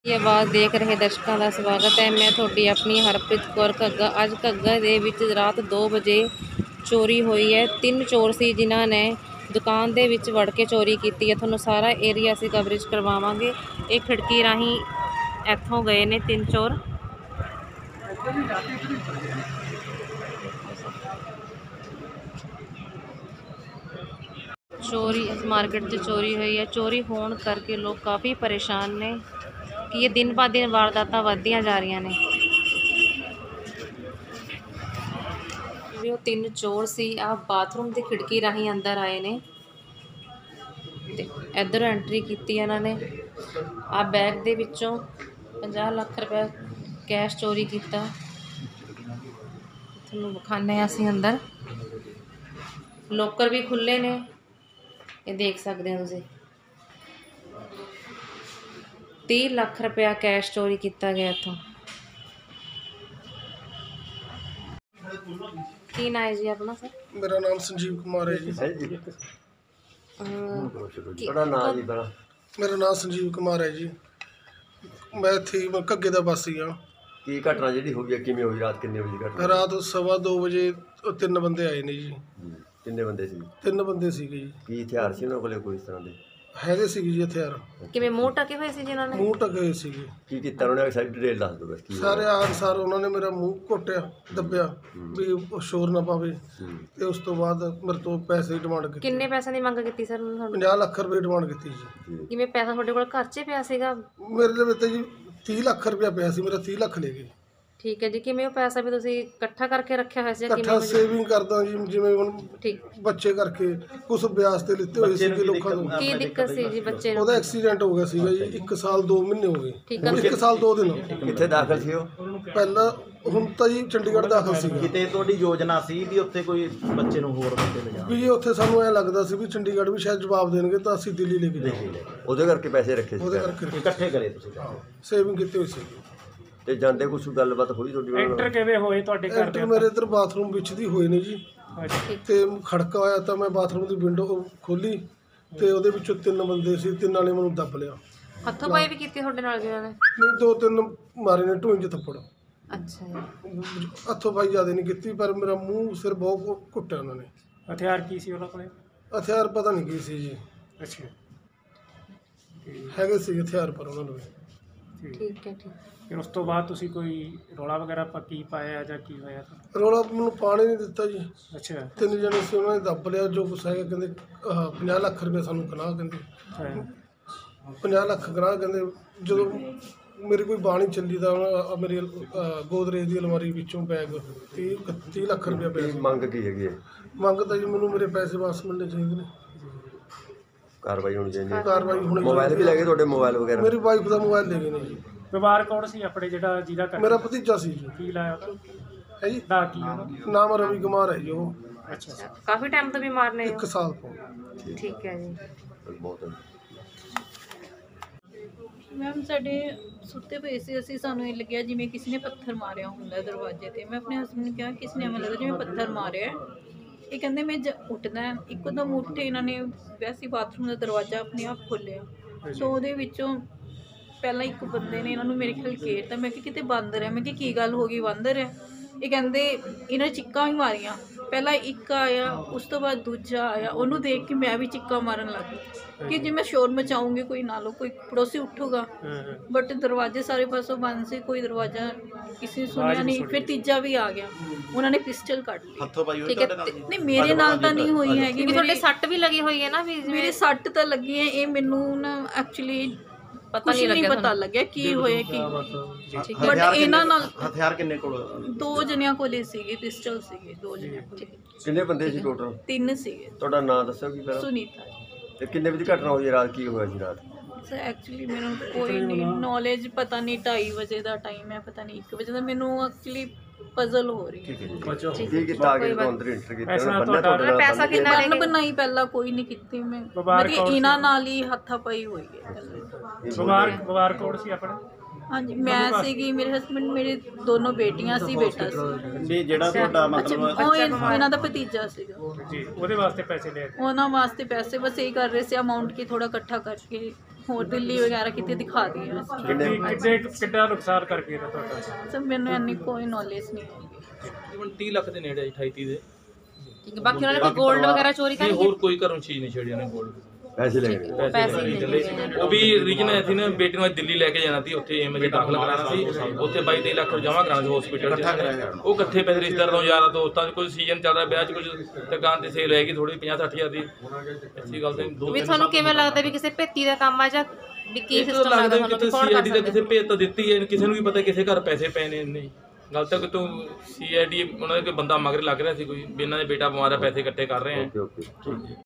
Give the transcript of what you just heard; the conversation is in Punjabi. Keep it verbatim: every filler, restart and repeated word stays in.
ਇਹ ਆਵਾਜ਼ ਦੇਖ ਰਹੇ ਦਰਸ਼ਕਾਂ ਦਾ ਸਵਾਗਤ ਹੈ। ਮੈਂ ਤੁਹਾਡੀ ਆਪਣੀ ਹਰਪ੍ਰੀਤ ਕੌਰ ਘੱਗਾ। ਅੱਜ ਘੱਗਾ ਦੇ ਵਿੱਚ ਰਾਤ ਦੋ ਵਜੇ ਚੋਰੀ ਹੋਈ ਹੈ। ਤਿੰਨ ਚੋਰ ਸੀ ਜਿਨ੍ਹਾਂ ਨੇ ਦੁਕਾਨ ਦੇ ਵਿੱਚ ਵੜ ਕੇ ਚੋਰੀ ਕੀਤੀ ਹੈ। ਤੁਹਾਨੂੰ ਸਾਰਾ ਏਰੀਆ ਅਸੀਂ ਕਵਰੇਜ ਕਰਵਾਵਾਂਗੇ। ਇਹ ਖਿੜਕੀ ਰਾਹੀਂ ਇੱਥੋਂ ਗਏ ਨੇ ਤਿੰਨ ਚੋਰ। चोरी इस मार्केट से चोरी हुई है। चोरी होने करके लोग काफ़ी परेशान ने कि ये दिन ब दिन वारदातां वधदियां जा रही ने। वो तीन चोर सी आ बाथरूम की खिड़की राही अंदर आए ने ते इधर एंट्री की इन्होंने। आ बैग दे विचों पचास लाख रुपया कैश चोरी किया। तुहानूं विखाने असीं अंदर लोकर भी खुले ने, ये देख सकते हो तुसीं। तीस लाख रुपया कैश चोरी किया गया इत्थों। की नाम है जी अपना सर? मेरा नाम संजीव कुमार है जी। मेरा नाम संजीव कुमार है जी। मैं थी मैं घग्गे दा वासी हाँ। की घटना जी हो गई किमें हुई? रात कितने बजे घटना? रात सवा दो बजे तीन बंदे आए ने जी। किन्ने बंदे सी? तीन बंदे सीगे जी। की हथियार सी उन्हां कोले कोई इस तरह दे? हैगे सीगे जी हथियार। किवें मूंह ढके हुए सी जिन्हां ने? मूंह ढके हुए सीगे। की कीता उन्होंने? सारी डिटेल दस दो बस। की सारे आन सार उन्होंने मेरा मूँह घोटिया दब्बिया भी शोर ना पावे ते उस तो बाद मेरे तो पैसे की डिमांड की। किन्ने पैसे की मंग की सर? पचास लाख रुपये डिमांड की जी। किवें पैसा तुहाडे कोल घर च पिया सीगा? मेरे लिए तो जी तीस लाख रुपया पिया सी। मेरा तीस लाख ले गए। ठीक है जी। किवें वो पैसा भी तुसीं इकट्ठा करके रखिया होया सी? इकट्ठा सेविंग करदा जी, जिवें हुण ठीक बच्चे करके कुछ ब्याज ते लिते हुए सी लोकां तों। की दिक्कत सी जी बच्चे नूं? ਉਹਦਾ ਐਕਸੀਡੈਂਟ ਹੋ ਗਿਆ ਸੀਗਾ ਜੀ। ਇੱਕ ਸਾਲ ਦੋ ਮਹੀਨੇ ਹੋ ਠੀਕ ਗਏ। ਹੈ। ਇੱਕ ਸਾਲ ਦੋ ਦਿਨ ਕਿੱਥੇ ਦਾਖਲ ਸੀ ਉਹ? ਪਹਿਲਾਂ ਹੁਣ ਤਾਂ ਜੀ ਚੰਡੀਗੜ੍ਹ ਦਾਖਲ ਸੀਗਾ। ਕਿਤੇ ਤੁਹਾਡੀ ਯੋਜਨਾ ਸੀ ਵੀ ਉੱਥੇ ਕੋਈ ਬੱਚੇ ਨੂੰ ਹੋਰ ਬੱਚੇ ਲਿਜਾ ਵੀ ਉੱਥੇ ਸਾਨੂੰ ਐ ਲੱਗਦਾ ਸੀ ਵੀ ਚੰਡੀਗੜ੍ਹ ਵੀ ਸ਼ਾਇਦ ਜਵਾਬ ਦੇਣਗੇ ਤਾਂ ਅਸੀਂ ਦਿੱਲੀ ਲੈ ਕੇ ਜਾਵਾਂਗੇ। ਉਹਦੇ ਕਰਕੇ ਪੈਸੇ ਰੱਖੇ ਸੀ? ਉਹਦੇ ਕਰਕੇ ਇਕੱਠੇ ਕਰੇ ਤੁਸੀਂ? ਸੇਵਿੰਗ ਕੀਤੀ ਹੋਈ ਸੀ। ਤੇ ਜਾਂਦੇ ਕੁਝ ਗੱਲਬਾਤ ਹੋਈ ਤੁਹਾਡੀ ਨਾਲ? ਐਂਟਰ ਕਿਵੇਂ ਹੋਏ ਤੁਹਾਡੇ ਘਰ ਐਂਟਰ ਮੇਰੇ ਇੱਧਰ ਬਾਥਰੂਮ ਵਿੱਚ ਦੀ ਹੋਏ ਨੇ ਜੀ। ਤੇ ਖੜਕਾ ਹੋਇਆ ਤਾਂ ਮੈਂ ਬਾਥਰੂਮ ਦੀ ਵਿੰਡੋ ਖੋਲੀ ਤੇ ਉਹਦੇ ਵਿੱਚੋਂ ਤਿੰਨ ਬੰਦੇ ਸੀ। ਤਿੰਨਾਂ ਨੇ ਮੈਨੂੰ ਦੱਬ ਲਿਆ। ਹੱਥੋਂ ਪਾਈ ਵੀ ਕੀਤੀ ਤੁਹਾਡੇ ਨਾਲ ਜਿਨ੍ਹਾਂ ਨੇ? ਨਹੀਂ ਦੋ ਤਿੰਨ ਮਾਰੇ ਨੇ ਢੂੰਝ 'ਚ ਥੱਪੜ। ਅੱਛਾ ਜੀ। ਹੱਥੋਂ ਪਾਈ ਜ਼ਿਆਦਾ ਨਹੀਂ ਕੀਤੀ ਪਰ ਮੇਰਾ ਮੂੰਹ ਸਿਰ ਬਹੁਤ ਘੁੱਟਿਆ ਉਹਨਾਂ ਨੇ। ਹਥਿਆਰ ਕੀ ਸੀ ਉਹਨਾਂ ਕੋਲੇ? ਹਥਿਆਰ ਪਤਾ ਨਹੀਂ ਕੀ ਸੀ ਜੀ। ਅੱਛਾ ਹੈਗੇ ਸੀ ਹਥਿਆਰ ਪਰ ਉਹਨਾਂ ਨੂੰ। ਠੀਕ ਹੈ ਠੀਕ। ਫਿਰ ਉਸ ਤੋਂ ਬਾਅਦ ਤੁਸੀਂ ਕੋਈ ਰੌਲਾ ਵਗੈਰਾ ਪੱਕੀ ਪਾਇਆ ਜਾਂ ਕੀ ਹੋਇਆ? ਰੌਲਾ ਮੈਨੂੰ ਪਾਣੀ ਨਹੀਂ ਦਿੱਤਾ ਜੀ। ਅੱਛਾ। ਤਿੰਨ ਜਣੇ ਸੀ ਉਹਨਾਂ ਨੇ ਦੱਬ ਲਿਆ ਜੋ ਕੁਛ ਹੈਗਾ। ਕਹਿੰਦੇ ਆਹ ਪੰਜਾਹ ਲੱਖ ਰੁਪਏ ਸਾਨੂੰ ਕਨਾਹ ਕਹਿੰਦੇ। ਪੰਜਾਹ ਲੱਖ ਕਨਾਹ ਕਹਿੰਦੇ। ਜਦੋਂ ਮੇਰੀ ਕੋਈ ਬਾਣੀ ਚੱਲੀ ਤਾਂ ਉਹਨਾਂ ਮੇਰੀ ਗੋਦਰੇਜ ਦੀ ਅਲਮਾਰੀ ਵਿੱਚੋਂ ਬੈਗ ਤੀਹ ਤੀਹ ਲੱਖ ਰੁਪਇਆ ਪਿਆ ਸੀ। ਮੰਗ ਕੀ ਹੈਗੀ ਹੈ? ਮੰਗ ਤਾਂ ਜੀ ਮੈਨੂੰ ਮੇਰੇ ਪੈਸੇ ਵਾਪਸ ਮਿਲਣੇ ਚਾਹੀਦੇ ਨੇ। ਕਾਰਵਾਈ ਹੋਣੀ ਚਾਹੀਦੀ ਹੈ। ਕਾਰਵਾਈ ਹੋਣੀ। ਮੋਬਾਈਲ ਵੀ ਲੈ ਗਏ ਤੁਹਾਡੇ? ਮੋਬਾਈਲ ਵਗੈਰਾ? ਮੇਰੀ ਵਾਈਫ ਦਾ ਮੋਬਾਈਲ ਲੈ ਗਏ ਨੇ ਜੀ। ਪਰਿਵਾਰ ਕੌਣ ਸੀ ਆਪਣੇ ਜਿਹੜਾ ਜਿਹਦਾ ਘਰ? ਮੇਰਾ ਭਤੀਜਾ ਸੀ ਜੀ। ਕੀ ਲਾਇਆ ਉਹਦਾ? ਹੈ ਜੀ ਦਾ ਕੀ ਉਹਦਾ? ਨਾਮ ਰਵੀ ਕੁਮਾਰ ਹੈ ਜੀ ਉਹ। ਅੱਛਾ। ਕਾਫੀ ਟਾਈਮ ਤੋਂ ਬਿਮਾਰ ਨੇ? ਇੱਕ ਸਾਲ ਤੋਂ। ਠੀਕ ਹੈ ਜੀ। ਬਹੁਤ मैम साढ़े सुते पे से असी सानू ये लग्या जिमें किसी ने पत्थर मारिया होंदा दरवाजे ते। मैं अपने हसबैंड ने कहा किसी ने हमें लगता जिमें पत्थर मारिया है। ये कहते मैं उठना एकदम उठे इन्होंने वैसे बाथरूम का दरवाजा अपने आप खोलिया। सो वो पहला एक बंदे ने इन्होंने मेरे ख्याल घेरता। मैं कि बांदर है। मैं कि गल हो गई बांदर है? ये कहते इन्हें चिक्का भी मारिया। पहला एक आया उस तो बाद दूजा आया। उन्होंने देख के मैं भी चिक्का मारन लग गई कि जे मैं शोर मचाऊंगी कोई ना लो कोई पड़ोसी उठूगा। बट दरवाजे सारे पासों बंद से कोई दरवाजा किसी ने सुनिया नहीं। फिर तीजा भी आ गया। उन्होंने पिस्टल कट ली। ठीक है नहीं मेरे नाल तो नहीं हुई है कि ਤੁਹਾਡੇ ਸੱਟ ਵੀ ਲੱਗੀ ਹੋਈ ਹੈ ਨਾ? ਵੀ मेरे सट तो लगी है। ये मैनू ना एक्चुअली पता नहीं नहीं पता लग्या की होया की। बट इन्हां नाल ਹਥਿਆਰ ਕਿੰਨੇ ਕੋਲ? दो जनियां कोले सीगे पिस्टल सीगे। दो जनियां कोले ਕਿੰਨੇ ਬੰਦੇ ਸੀ ਟੋਟਲ? तीन सीगे। ਤੁਹਾਡਾ ਨਾਮ ਦੱਸੋ ਕੀ ਪਹਿਲਾਂ? सुनीता। ਤੇ ਕਿੰਨੇ ਵਜੇ ਘਟਨਾ ਹੋਈ ਰਾਤ? ਕੀ ਹੋਇਆ ਸੀ ਰਾਤ? सर एक्चुअली मैनू कोई नहीं नॉलेज पता नहीं। ढाई बजे का टाइम है पता नहीं एक बजे का। मैनू एक्चुअली पजल हो रही है। ਕੀ ਕੀਤਾ ਆगे ਤੋਂ ਅੰਦਰ ਇੰਟਰ ਕੀਤਾ? पैसा कितना बन बनाई पहला कोई नहीं की। मैं मतलब इन्हां नाल ही हथापाई हुई है। ਪਰਿਵਾਰ ਪਰਿਵਾਰ ਕੌਣ ਸੀ ਆਪਣਾ? हाँ जी मैं सीगी मेरे हस्बैंड मेरे दोनों बेटियां सी बेटा सी। ਨਹੀਂ ਜਿਹੜਾ ਤੁਹਾਡਾ ਮਤਲਬ ਉਹ ਇਹਨਾਂ ਦਾ ਭਤੀਜਾ ਸੀਗਾ ਜੀ ਉਹਦੇ ਵਾਸਤੇ ਪੈਸੇ ਲਏ? ਉਹਨਾਂ ਵਾਸਤੇ ਪੈਸੇ ਬਸ ਇਹ ਕਰ ਰਹੇ ਸੀ ਅਮਾਉਂਟ ਕੀ ਥੋੜਾ ਇਕੱਠਾ ਕਰਕੇ ਹੋਰ ਦਿੱਲੀ ਵਗੈਰਾ ਕਿਤੇ ਦਿਖਾ ਦਈਏ ਅਸੀਂ। ਕਿੰਨੇ ਕਿੰਨੇ ਕਿੰਨਾ ਨੁਕਸਾਨ ਕਰ ਗਏ ਨੇ ਤੁਹਾਡਾ? ਸਰ ਮੈਨੂੰ ਇੰਨੀ ਕੋਈ ਨੌਲੇਜ ਨਹੀਂ ਹੈ। ਤਕਰੀਬਨ ਤੀਹ ਲੱਖ ਦੇ ਨੇੜੇ ਅਠਾਈ ਤੀਹ ਦੇ। ਠੀਕ ਹੈ, ਬਾਕੀ ਉਹਨਾਂ ਨੇ ਕੋਈ ਗੋਲਡ ਵਗੈਰਾ ਚੋਰੀ ਕਰ ਨਹੀਂ ਹੋਰ ਕੋਈ ਘਰੋਂ ਚੀਜ਼ ਨਹੀਂ ਛੇੜੀ ਨੇ ਗੋਲਡ ਪੈਸੇ ਲੈ ਗਏ ਪੈਸੇ ਪੈਸੇ ਨਹੀਂ ਨਹੀਂ ਚੱਲੇ। ਚੱਲੇ। ਉਹ ਵੀ ਰੀਜਨ ਐ ਸੀ ਨਾ, ਬੇਟੀ ਨੂੰ ਅੱਜ ਦਿੱਲੀ ਲੈ ਕੇ ਜਾਣਾ ਸੀ, ਉੱਥੇ ਐਮਰਜੈਂਸੀ ਦਾਖਲ ਕਰਾਉਣਾ ਸੀ, ਉੱਥੇ ਬਾਈ ਤੇਈ ਲੱਖ ਜਮ੍ਹਾਂ ਕਰਾਉਣਾ ਸੀ ਹਸਪੀਟਲ 'ਚ। ਉਹ ਇਕੱਠੇ ਪੈਸੇ ਰਿਸ਼ਤੇਦਾਰਾਂ ਤੋਂ ਯਾਰਾਂ ਦੋਸਤਾਂ 'ਚ, ਕੋਈ ਸੀਜ਼ਨ ਚੱਲ ਰਿਹਾ ਵਿਆਹ 'ਚ, ਕੁਝ ਦੁਕਾਨ ਤੇ ਸੇਲ ਹੈਗੀ ਥੋੜੀ ਪੰਜਾਹ ਸੱਠ ਹਜ਼ਾਰ ਦੀ। ਐਸੀ ਗੱਲ ਤੇ ਦੋ ਵੀ ਤੁਹਾਨੂੰ ਕਿਵੇਂ ਲੱਗਦਾ ਵੀ ਕਿਸੇ ਭੇਤੀ ਦਾ ਕੰਮ ਆ ਜਾਂ ਵੀ ਕੀ ਇੱਕ ਸਿਸਟਮ ਲੱਗਦਾ ਲੱਗਦਾ ਵੀ ਤੁਹਾਨੂੰ ਕਿਤੇ ਵੀ ਕੌਣ ਕਰ ਸੀਆਈਡੀ ਦਾ ਸਕਦਾ? ਕਿਸੇ ਭੇਤ ਤਾਂ ਦਿੱਤੀ ਹੈ, ਕਿਸੇ ਨੂੰ ਵੀ ਪਤਾ ਕਿਸੇ ਘਰ ਪੈਸੇ ਪਏ ਨੇ ਇੰਨੇ। ਗੱਲ ਤਾਂ ਕਿਤੋਂ ਸੀਆਈਡੀ ਉਹਨਾਂ ਦੇ ਕੋਈ ਬੰਦਾ ਮਗਰ ਲੱਗ ਰਿਹਾ ਸੀ ਕੋਈ, ਵੀ ਇਹਨਾਂ ਦੇ ਬੇਟਾ ਬਿਮਾਰ ਹੈ ਪੈਸੇ ਇਕੱਠੇ ਕਰ ਰਹੇ ਆ। Okay okay